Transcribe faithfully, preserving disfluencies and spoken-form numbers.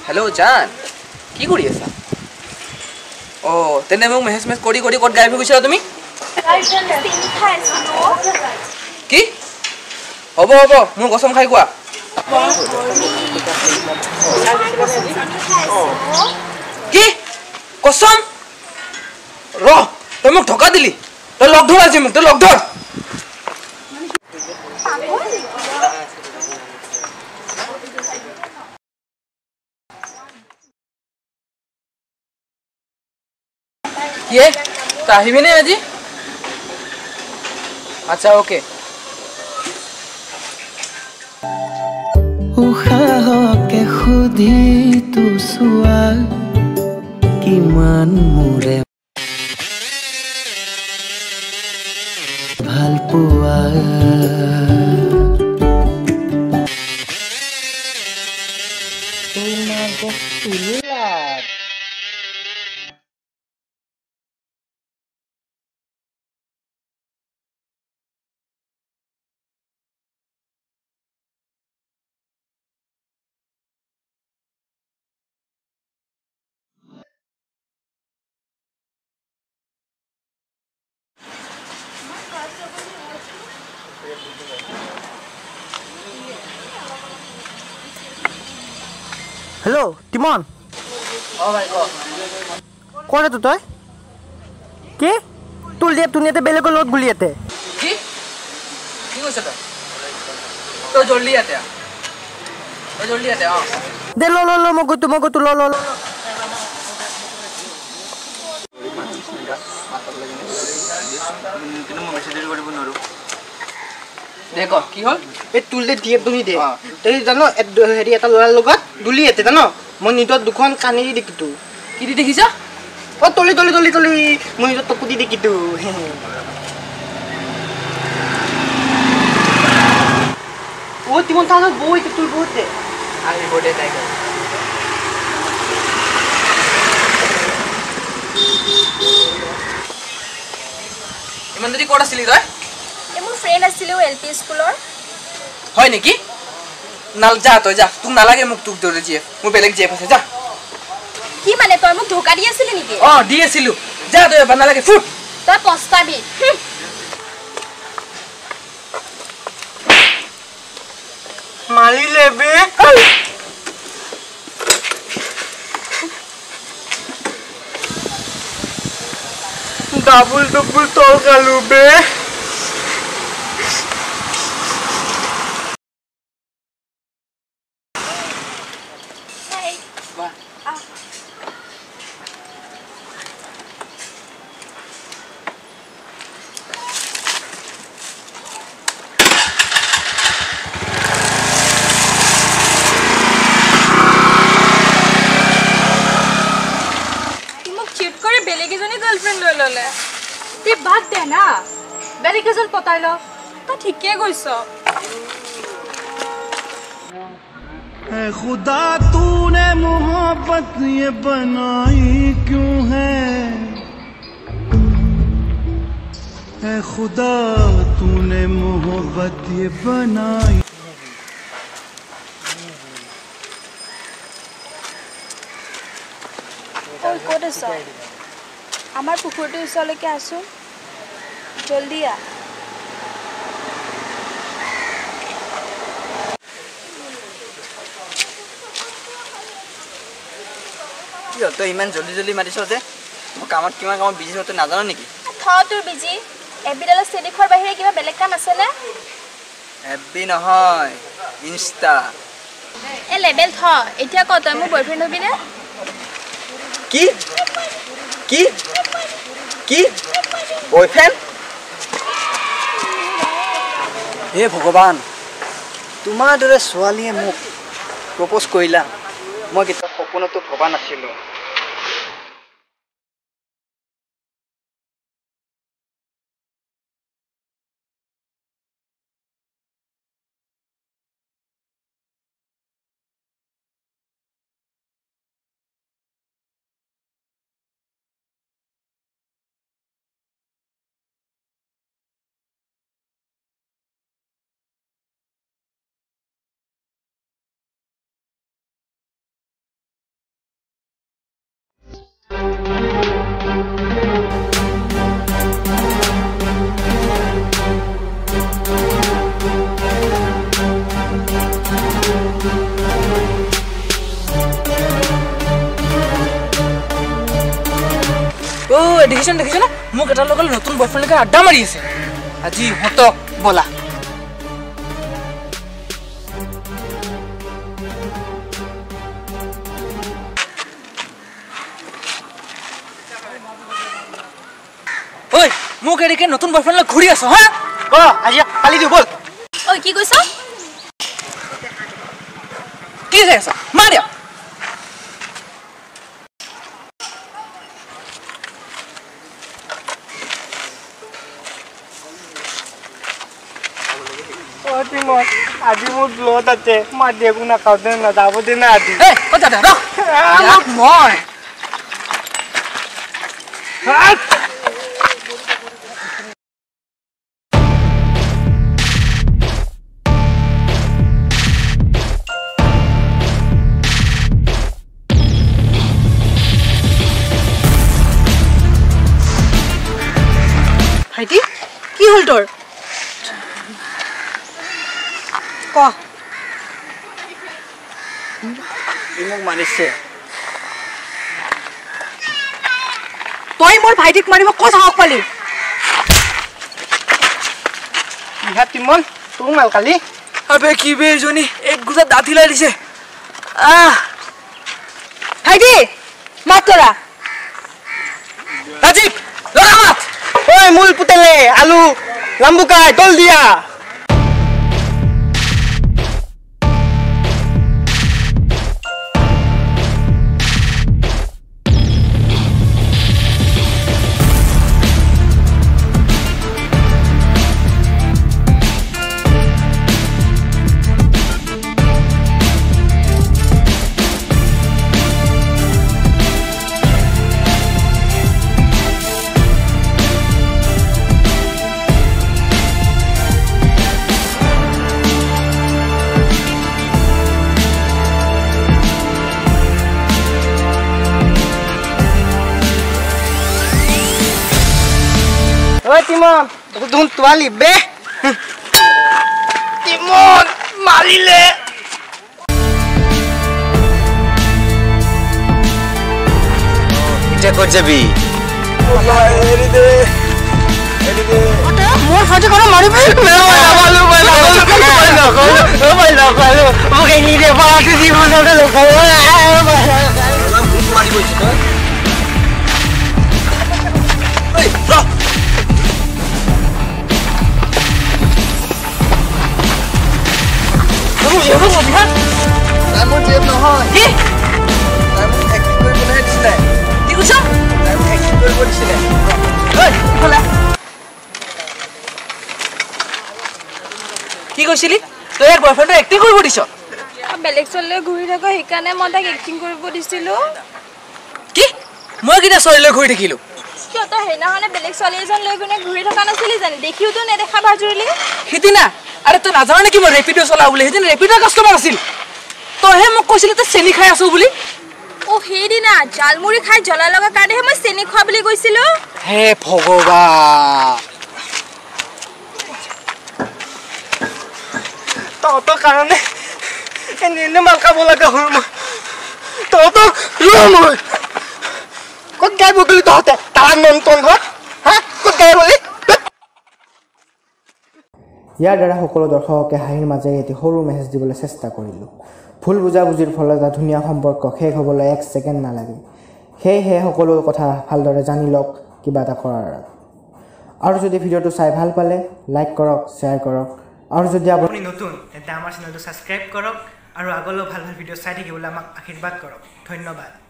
hello जान কি কৰি আছা ও তেনে মোক মেছেজ মেছ কৰি কৰি কত গায়ব হৈ গৈছা তুমি কি হ'ব হ'ব মোৰ কসম খাই কোৱা কি কসম ৰ তই মোক ধকা দিলি তই লগ ধৰ আজি মোক তই লগ ধৰ ये ताहिबी ने अजी अच्छा ओके उहाके खुदी तू सुआ किमान मुरे ভাল পোৱা हेलो टिमन ओ भाई को कोन है तू तय के तुल दे तुनियाते बेले को लोट गुलियाते की की কৈছ তই তো জলদি আতে তো জলদি আতে हां दे लो लो लो मगो तू मगो तू लो लो लो কিন্তু মই মেছেজ কৰিব নোৱাৰো দেখো কি হল ए तुल दे दिए तुनी दे तई जानो हेरी এটা লৰাৰ লগত গুলিয়াতে জানো মই নিতৰ দুখন কানি দেখিতু কি দি দেখিছা ओ तली तली तली तली মই নিতৰ টপুদি দেখিতু ओ টিমন তানো বই তুল বইতে আমি বডে টাইগার ইমান যদি কোড আছিল তই এ মোৰ ফ্ৰেন্ড আছিল এলপি স্কুলৰ হয় নেকি নাল যা তই যা তুক নালাগে মোক তুক দৰে জিএফ মোৰ বেলেগ জিএফ আছে যা কি মানে তই মোক ধোকা দি আছিল নেকি অ দি আছিলু যা তই বানা লাগে ফুট তই পস্তাবি মালি লেবে ডাবল ডাবল তোর গালু বে गर्लफ्रेंड লৈ ললে তে বাদ দে না বেলেগ এজন পতাই ল তো ঠিকই কইছ है खुदा तूने मोहब्बत ये बनाई क्यों है है खुदा तूने मोहब्बत ये बनाई তই ক'ত আছ আমার পুকুরটির ওচৰলৈকে আসো জলদি আ কি তই ইমান জলদি জলদি মাতিছ যে মই কামত কিমান কামত বিজি হতে নাজানো নেকি থ তোৰ বিজি এবিডালৰ ষ্টেডিখৰ বাহিৰে কিবা বেলেগ কাম আছে নে এফবি নহয় ইনষ্টা এ লেবেল থ এতিয়া ক তই মোৰ বয়ফ্ৰেণ্ড হবি নে কি কি কি বয়ফ্রেন্ড হে ভগবান তোমাৰ দৰে ছোৱালীয়ে মোক প্ৰপ'জ কৰিলা মই কেতিয়া সপোনতো ভবা নাছিলো দেখিছ দেখিছ না মোক এটা লগৰ নতুন বয়ফ্ৰেণ্ডকে আড্ডা মাৰি আছে আজি হতক বলা ঐ মোক এদিকে নতুন বয়ফ্ৰেণ্ডলৈ ঘূৰি আছ হা অ আজি কালি দিও বল ঐ কি কৈছ কি হৈ আছে মাৰ দিয়া আজি মোৰ ব্লত আছে মাৰ দিয়ে একো নাখাওঁতে নাযাব দে না আজি মই ভাইটি কি হ'ল তোৰ ক মোক মাৰিছে তই মোৰ ভাইটিক মাৰিব ক'ত সাহস পালি ইহা তিমন তোৰ মাল কালি আবে কি বে জনি এক গুছা দাঁতি লাই দিছে আহ ভাইটি মাত তৰা ৰাজীৱ লৰা মাত ঐ মূল পুতেলে আলু লাম্বুকাই তল দিয়া ঐ তিমন দেখোন তোৱালি বে তিমন মাৰিলে এটা ক'ত যাবি এৰি দে এৰি দে মোৰ হাতে কৰা মাৰিবি নামালো মই নামালো মই নকৰো মই নকৰো মোক এৰি দে বাকি জীৱনতে লগাও মাৰিব ইচ্ছা ঐ ৰ তাই মোৰ জেব নহয় কি তাই মোক এক্টিং কৰিবলৈ দিছিলে কি কৈছ তাই মোক এক্টিং কৰিব দিছিলে ঐ খোলা কি কৈছিলি তই ইয়াৰ বয়ফ্ৰেণ্ডক এক্টিং কৰিব দিছ বেলেগ চললৈ ঘূৰি থাকো সেইকাৰণে মই তাক এক্টিং কৰিব দিছিলো কি মই কিটা চলিলৈ ঘূৰি থাকিলো কিয় তই সেইদিনাখনে বেলেগ ছোৱালী এজন লৈ কিনে ঘূৰি থকা নাছিলি জানি দেখিওতো নেদেখা বাজুৰিলি সিদিনা আৰে তই নাজান নেকি মই ৰেপিডো চলাও বুলি সেইদিন ৰেপিডৰ কাষ্টমাৰ আছিল তইহে মোক কৈছিলি তই চেনি খাই আছো বুলি অ সেইদিনা জালমুড়ি খাই জ্বলা লগা কাৰণেহে মই চেনি খোৱা বুলি কৈছিলো হে ভগৱান তহঁতৰ কাৰণে এনে এনে মাল খাব লগা হ'ল মই তহঁতক মই ক'ত গাই বগলি তহঁতে তাৰ নন্তন ঘৰ হা ক'ত গাই বলি ইয়াৰ দ্বাৰা সকলো দৰ্শকে হাঁহিৰ মাজেৰে এটি সৰু মেছেজ দিবলৈ চেষ্টা কৰিলোঁ ভুল বুজাবুজিৰ ফলত এটা ধুনীয়া সম্পৰ্ক শেষ হ'বলৈ এক ছেকেণ্ড নালাগে সেয়েহে সকলো কথা ভালদৰে জানি লওক কিবা এটা কৰাৰ আগত আৰু যদি ভিডিঅ'টো চাই ভাল পালে লাইক কৰক শ্বেয়াৰ কৰক আৰু যদি আপুনি নতুন তেন্তে আমাৰ চেনেলটো ছাবস্ক্ৰাইব কৰক আৰু আগলৈও ভাল ভাল ভিডিঅ' চাই থাকিবলৈ আমাক আশীৰ্বাদ কৰক ধন্যবাদ